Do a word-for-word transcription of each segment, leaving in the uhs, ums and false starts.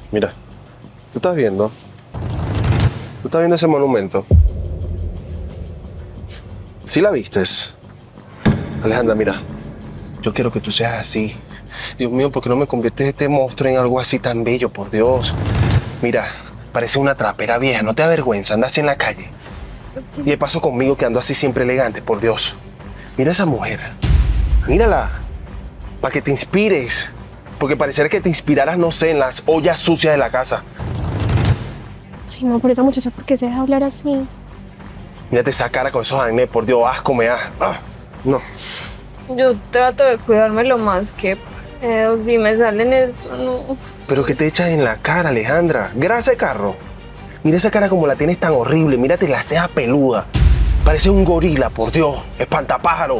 Mira, tú estás viendo. Tú estás viendo ese monumento. ¿Sí la vistes? Alejandra, mira, yo quiero que tú seas así. Dios mío, ¿por qué no me conviertes este monstruo en algo así tan bello, por Dios? Mira, parece una trapera vieja, no te da vergüenza, anda así en la calle. Y de paso conmigo que ando así siempre elegante, por Dios. Mira a esa mujer, mírala, para que te inspires. Porque pareciera que te inspiraras, no sé, en las ollas sucias de la casa. Ay, no, por esa muchacha, ¿por qué se deja hablar así? Mírate esa cara con esos acné, por Dios, asco me da. Ah, no. Yo trato de cuidarme lo más que puedo. Si me salen esto, no. ¿Pero qué te echas en la cara, Alejandra? Grasa de carro. Mira esa cara como la tienes tan horrible. Mírate la ceja peluda. Parece un gorila, por Dios. Espantapájaro.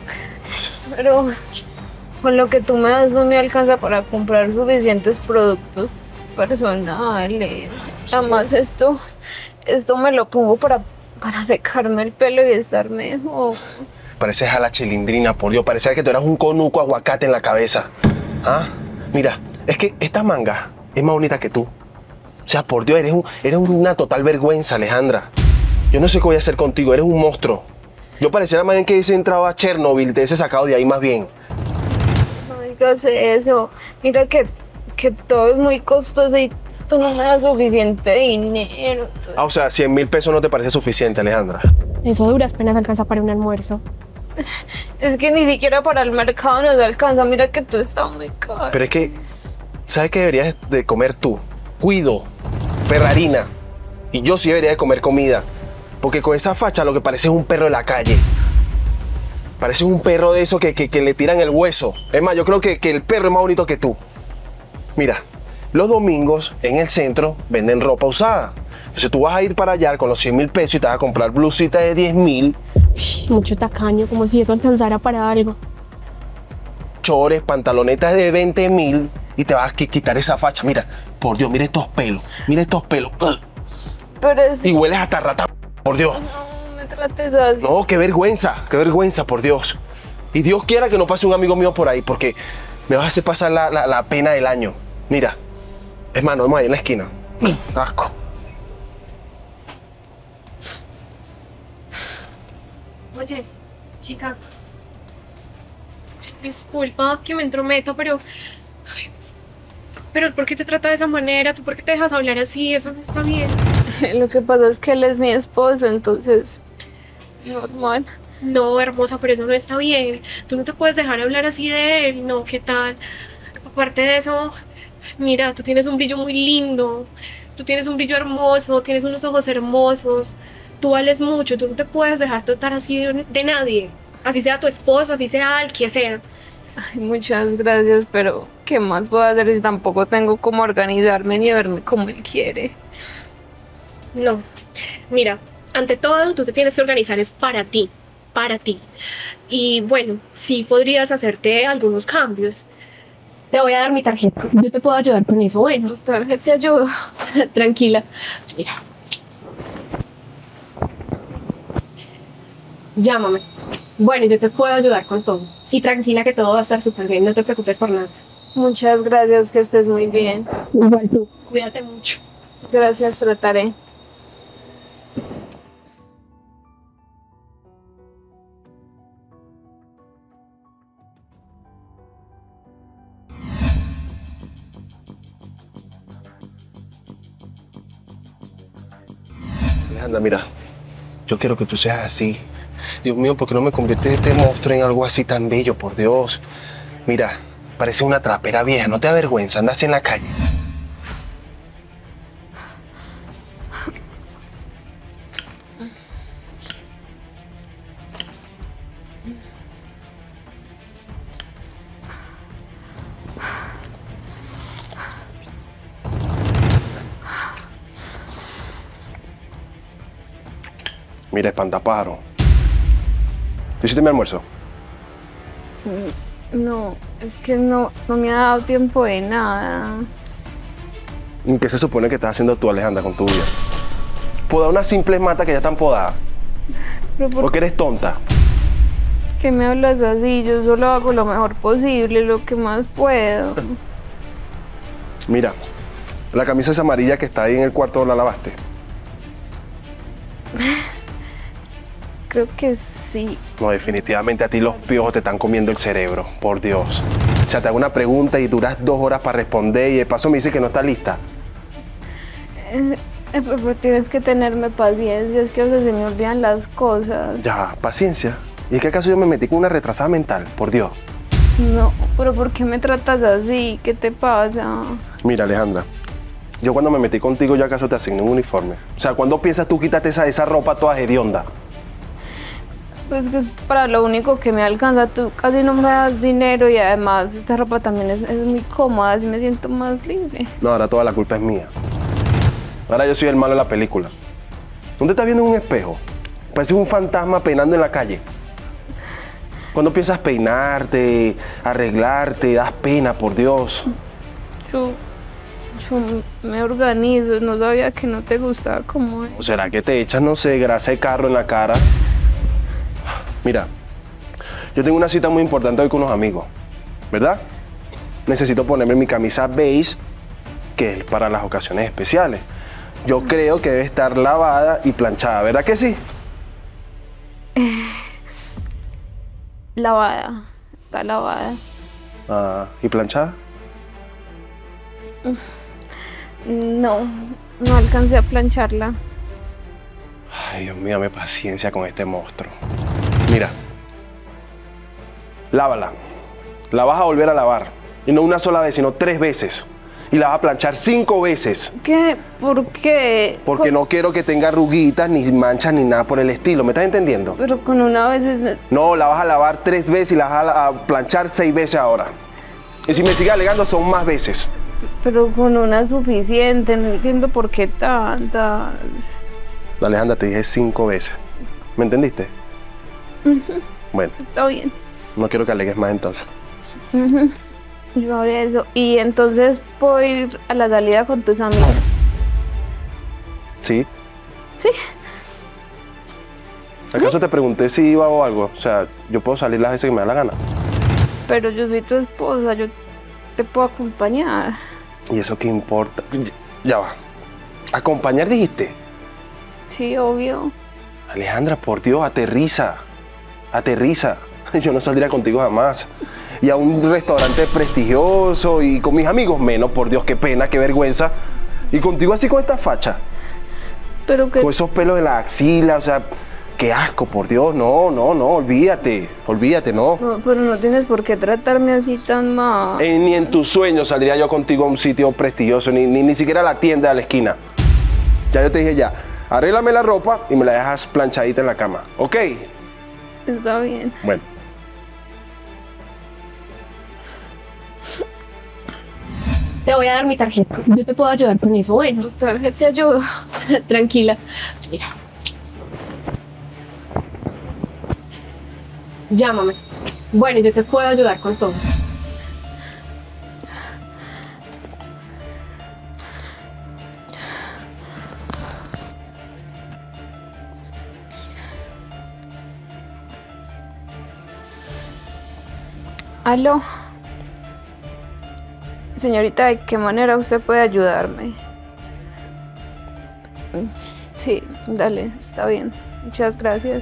Pero con lo que tú me das no me alcanza para comprar suficientes productos personales. Además esto, esto me lo pongo para, para secarme el pelo y estar mejor. Pareces a la chilindrina, por Dios. Parecía que tú eras un conuco aguacate en la cabeza. ¿Ah? Mira, es que esta manga es más bonita que tú. O sea, por Dios, eres, un, eres una total vergüenza, Alejandra. Yo no sé qué voy a hacer contigo, eres un monstruo. Yo pareciera más bien que hubiese entrado a Chernobyl, te hubiese sacado de ahí más bien. No digas eso. Mira que, que todo es muy costoso y tú no me das suficiente dinero. Ah, o sea, cien mil pesos no te parece suficiente, Alejandra. Eso a duras penas alcanza para un almuerzo. Es que ni siquiera para el mercado nos alcanza. Mira que todo está muy caro. Pero es que, ¿sabes qué deberías de comer tú? Cuido, perrarina. Y yo sí debería de comer comida. Porque con esa facha lo que parece es un perro de la calle. Parece un perro de esos que, que, que le tiran el hueso. Es más, yo creo que, que el perro es más bonito que tú. Mira, los domingos en el centro venden ropa usada. Entonces tú vas a ir para allá con los cien mil pesos y te vas a comprar blusitas de diez mil. Mucho tacaño, como si eso alcanzara para algo. Chores, pantalonetas de veinte mil y te vas a quitar esa facha. Mira, por Dios, mira estos pelos. Mira estos pelos. Pero es... Y hueles hasta rata, por Dios. No me trates así. No, qué vergüenza, qué vergüenza, por Dios. Y Dios quiera que no pase un amigo mío por ahí, porque me vas a hacer pasar la, la, la pena del año. Mira, es más, vamos ahí en la esquina. Asco. Oye, chica, disculpa que me entrometo, pero... Ay, pero ¿por qué te trata de esa manera? ¿Tú por qué te dejas hablar así? Eso no está bien. Lo que pasa es que él es mi esposo, entonces... normal. No, hermosa, pero eso no está bien. Tú no te puedes dejar hablar así de él, ¿no? ¿Qué tal? Aparte de eso, mira, tú tienes un brillo muy lindo. Tú tienes un brillo hermoso, tienes unos ojos hermosos. Tú vales mucho, tú no te puedes dejar tratar así de, de nadie. Así sea tu esposo, así sea el que sea. Ay, muchas gracias, pero ¿qué más puedo hacer si tampoco tengo cómo organizarme ni verme como él quiere? No, mira, ante todo tú te tienes que organizar es para ti, para ti. Y bueno, sí podrías hacerte algunos cambios. Te voy a dar mi tarjeta, yo te puedo ayudar con eso. Bueno, Tu tarjeta te ayuda. tranquila. Mira. Llámame. Bueno, yo te puedo ayudar con todo. Y tranquila que todo va a estar súper bien, no te preocupes por nada. Muchas gracias, que estés muy bien. Igual tú, cuídate mucho. Gracias, trataré. Alejandra, mira, yo quiero que tú seas así. Dios mío, ¿por qué no me conviertes este monstruo en algo así tan bello, por Dios? Mira, parece una trapera vieja, no te da vergüenza, anda así en la calle. Mira, espantapájaro. ¿Tú hiciste mi almuerzo? No, es que no, no me ha dado tiempo de nada. ¿Qué se supone que estás haciendo tú, Alejandra, con tu vida? Podar unas simples matas que ya están podadas. Pero ¿por ¿O que eres tonta? qué me hablas así? Yo solo hago lo mejor posible, lo que más puedo. Mira, La camisa esa amarilla que está ahí en el cuarto, ¿la lavaste? Creo que sí. No, definitivamente a ti los piojos te están comiendo el cerebro, por Dios. O sea, te hago una pregunta y duras dos horas para responder y de paso me dice que no está lista. Eh, eh, pero tienes que tenerme paciencia, es que a veces se me olvidan las cosas. Ya, paciencia. ¿Y es que acaso yo me metí con una retrasada mental? Por Dios. No, pero ¿por qué me tratas así? ¿Qué te pasa? Mira, Alejandra, yo cuando me metí contigo, ¿yo acaso te asigné un uniforme? O sea, ¿cuándo piensas tú quitarte esa, esa ropa toda hedionda? Pues que es para lo único que me alcanza. Tú casi no me das dinero y además esta ropa también es, es muy cómoda, así me siento más libre. No, ahora toda la culpa es mía. Ahora yo soy el malo de la película. ¿Dónde estás viendo en un espejo? Pareces un fantasma peinando en la calle. ¿Cuándo piensas peinarte, arreglarte? Das pena, por Dios. Yo, yo me organizo, no sabía que no te gustaba como es. ¿O será que te echas, no sé, grasa de carro en la cara? Mira, yo tengo una cita muy importante hoy con unos amigos, ¿verdad? Necesito ponerme mi camisa beige, que es para las ocasiones especiales. Yo creo que debe estar lavada y planchada, ¿verdad que sí? Eh, lavada, está lavada. Ah, ¿y planchada? No, no alcancé a plancharla. Ay, Dios mío, dame paciencia con este monstruo. Mira, lávala. La vas a volver a lavar. Y no una sola vez, sino tres veces. Y la vas a planchar cinco veces. ¿Qué? ¿Por qué? Porque no quiero que tenga arruguitas, ni manchas, ni nada por el estilo. ¿Me estás entendiendo? Pero con una vez es... No, la vas a lavar tres veces y la vas a planchar seis veces ahora. Y si me sigue alegando, son más veces. Pero con una es suficiente, no entiendo por qué tantas. Alejandra, te dije cinco veces. ¿Me entendiste? Uh-huh. Bueno. Está bien. No quiero que alegues más entonces. Uh-huh. Yo haré eso. Y entonces puedo ir a la salida con tus amigos. ¿Sí? Sí. ¿Acaso ¿Sí? te pregunté si iba o algo? O sea, yo puedo salir las veces que me da la gana. Pero yo soy tu esposa, yo te puedo acompañar. ¿Y eso qué importa? Ya va. ¿Acompañar dijiste? Sí, obvio. Alejandra, por Dios, aterriza. Aterriza. Yo no saldría contigo jamás. Y a un restaurante prestigioso y con mis amigos menos, por Dios, qué pena, qué vergüenza. Y contigo así con esta facha. Pero que... Con esos pelos en la axila, o sea, qué asco, por Dios, no, no, no, olvídate, olvídate, no. No, pero no tienes por qué tratarme así tan mal. Eh, ni en tus sueños saldría yo contigo a un sitio prestigioso, ni, ni, ni siquiera a la tienda de la esquina. Ya yo te dije ya, arréglame la ropa y me la dejas planchadita en la cama, ¿ok? Está bien. Bueno. Te voy a dar mi tarjeta. Yo te puedo ayudar con eso. Bueno, Te ayudo. tranquila. Mira. Llámame. Bueno, yo te puedo ayudar con todo. Aló. Señorita, ¿de qué manera usted puede ayudarme? Sí, dale, está bien. Muchas gracias.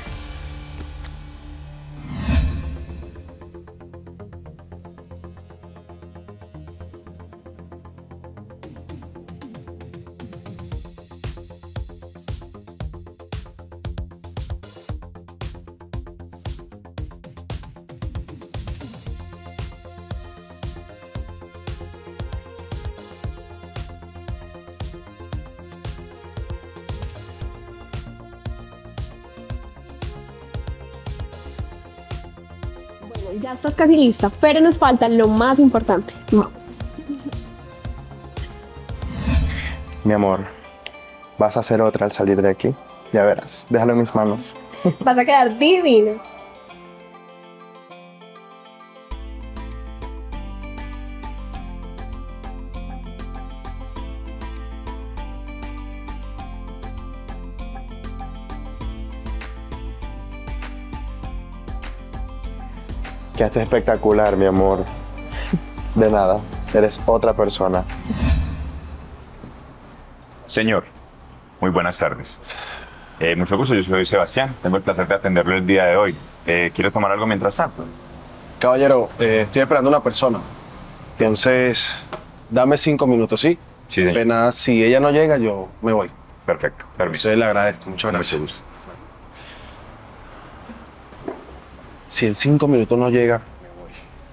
Ya estás casi lista, pero nos falta lo más importante. Mi amor, vas a hacer otra al salir de aquí. Ya verás, déjalo en mis manos. Vas a quedar divino. Quedaste espectacular, mi amor. De nada, eres otra persona. Señor, muy buenas tardes. Eh, mucho gusto, yo soy Sebastián. Tengo el placer de atenderlo el día de hoy. Eh, ¿Quiere tomar algo mientras tanto? Caballero, eh, estoy esperando a una persona. Entonces, dame cinco minutos, ¿sí? Sí, señor. Apenas si ella no llega, yo me voy. Perfecto, permiso. Entonces le agradezco, muchas gracias. Mucho gusto. Si en cinco minutos no llega, me voy.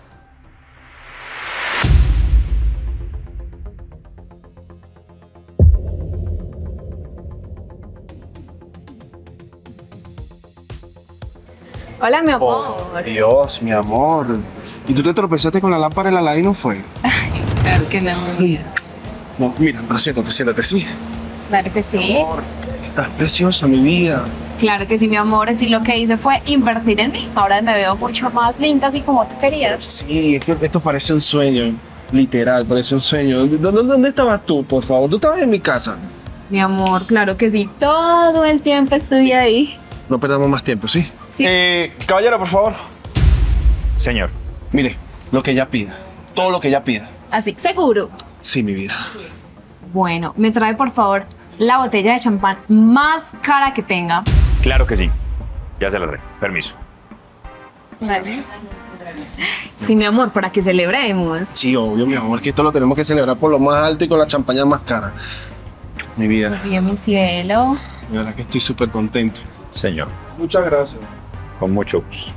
Hola, mi amor. Oh, Dios, mi amor. ¿Y tú te tropezaste con la lámpara en la lado y no fue? Claro que no, mira. No, mira, pero siéntate, siéntate, sí. Claro que sí. Amor, estás preciosa, mi vida. Claro que sí, mi amor. Así lo que hice fue invertir en mí. Ahora me veo mucho más linda, así como tú querías. Sí, es que esto parece un sueño. Literal, parece un sueño. ¿Dónde, dónde estabas tú, por favor? ¿Tú estabas en mi casa? Mi amor, claro que sí. Todo el tiempo estuve ahí. No perdamos más tiempo, ¿sí? Sí. Eh, caballero, por favor. Señor, Mire, lo que ella pida. Todo lo que ella pida. Así, seguro. Sí, mi vida. Bueno, me trae por favor la botella de champán más cara que tenga. claro que sí. Ya se la traigo. Permiso. Vale. Sí, mi amor, para que celebremos. Sí, obvio, mi amor, que esto lo tenemos que celebrar por lo más alto y con la champaña más cara. Mi vida, Oye, mi cielo. de verdad que estoy súper contento. Señor, Muchas gracias. con mucho gusto.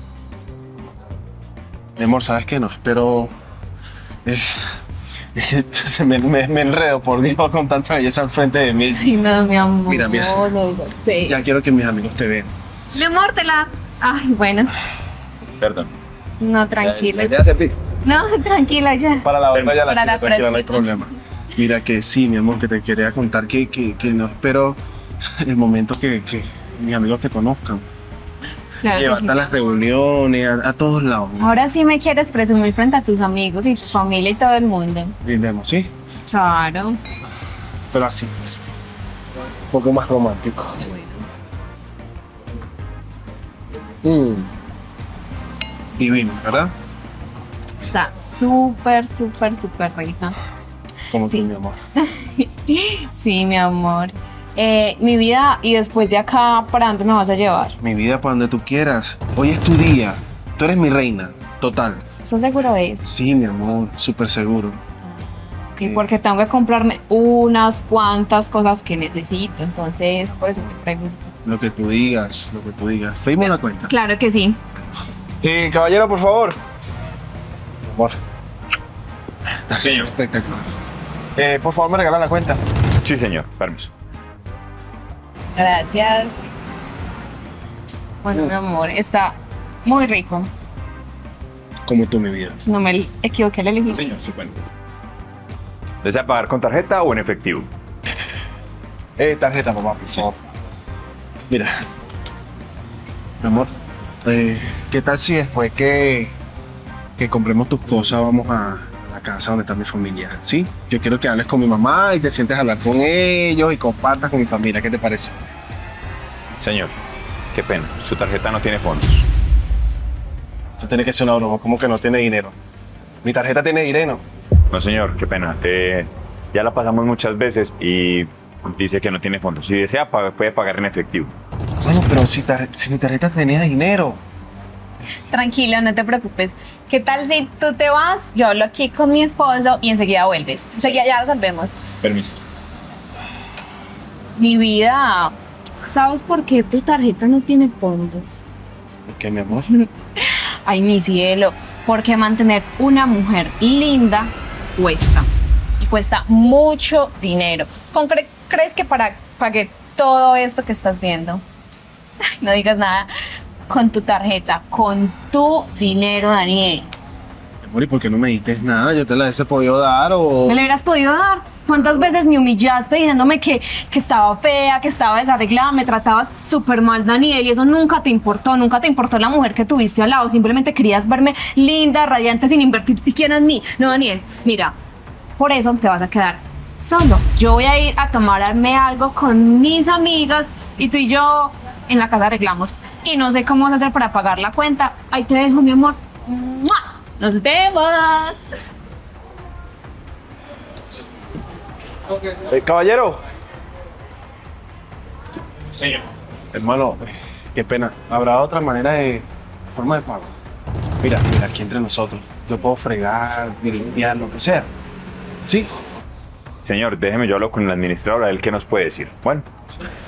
Mi amor, ¿sabes qué? No, espero... Eh, se me, me, me enredo, por Dios, con tanta belleza al frente de mí. Ay, no, mi amor. Mira, mira. No, no, no sé. Ya quiero que mis amigos te vean. Mi amor, te la... Ay, bueno. Perdón. No, tranquila. ¿Ya se pica? No, tranquila ya. Para la otra ya la Para sigo, la tranquila, no hay próxima. problema. Mira que sí, mi amor, que te quería contar que, que, que no espero el momento que, que mis amigos te conozcan. Claro que sí. Llevarte a las reuniones, a, a todos lados. Ahora sí me quieres presumir frente a tus amigos y tu familia y todo el mundo. Brindemos, ¿sí? Claro. Pero así, así. Un poco más romántico. Mm. Divino, ¿verdad? Está súper, súper, súper rica. Como Sí. tú, mi amor. Sí, mi amor. Eh, mi vida, y después de acá, ¿para dónde me vas a llevar? Mi vida, para donde tú quieras. Hoy es tu día. Tú eres mi reina. Total. ¿Estás seguro de eso? Sí, mi amor. Súper seguro. Ok, porque tengo que comprarme unas cuantas cosas que necesito, entonces por eso te pregunto. Lo que tú digas, lo que tú digas. Pedimos la cuenta. Claro que sí. Eh, caballero, por favor. Mi amor. Está Señor. espectacular. Eh, por favor, me regala la cuenta. Sí, señor. Permiso. Gracias. Bueno, mi amor, está muy rico. Como tú, mi vida. No me equivoqué al elegir. Señor, su cuenta. ¿Desea pagar con tarjeta o en efectivo? Eh, tarjeta, papá, por favor. Mira. Mi amor. Eh, ¿qué tal si después que, que compremos tus cosas vamos a, a la casa donde está mi familia? ¿Sí? Yo quiero que hables con mi mamá y te sientes a hablar con ellos y compartas con mi familia. ¿Qué te parece? Señor, qué pena. Su tarjeta no tiene fondos. Esto tiene que ser una broma. ¿Cómo que no tiene dinero? Mi tarjeta tiene dinero. No, señor, qué pena. Eh, ya la pasamos muchas veces y dice que no tiene fondos. Si desea, paga- puede pagar en efectivo. Bueno, pero si, tar- si mi tarjeta tenía dinero. Tranquilo, no te preocupes. ¿Qué tal si tú te vas? Yo hablo aquí con mi esposo y enseguida vuelves. Enseguida ya resolvemos. Permiso. Mi vida, ¿sabes por qué tu tarjeta no tiene fondos? ¿Por qué, mi amor? Ay, mi cielo, porque mantener una mujer linda cuesta. Y cuesta mucho dinero. ¿Con cre- ¿Crees que para pague todo esto que estás viendo? Ay, no digas nada. Con tu tarjeta, con tu dinero, Daniel. Mi amor, ¿y por qué no me diste nada? Yo te la hubiese podido dar o... ¿Me lo hubieras podido dar? ¿Cuántas veces me humillaste diciéndome que, que estaba fea, que estaba desarreglada, me tratabas súper mal, Daniel? Y eso nunca te importó, nunca te importó la mujer que tuviste al lado. Simplemente querías verme linda, radiante, sin invertir siquiera en mí. No, Daniel, mira, por eso te vas a quedar solo. Yo voy a ir a tomarme algo con mis amigas y tú y yo en la casa arreglamos. Y no sé cómo vas a hacer para pagar la cuenta. Ahí te dejo, mi amor. ¡Mua! Nos vemos. Eh, caballero, Señor. Hermano, qué pena. ¿Habrá otra manera de forma de pago? Mira, mira, aquí entre nosotros. Yo puedo fregar, limpiar, lo que sea. ¿Sí? Señor, déjeme, yo hablo con el administrador, a él qué nos puede decir. Bueno. Sí.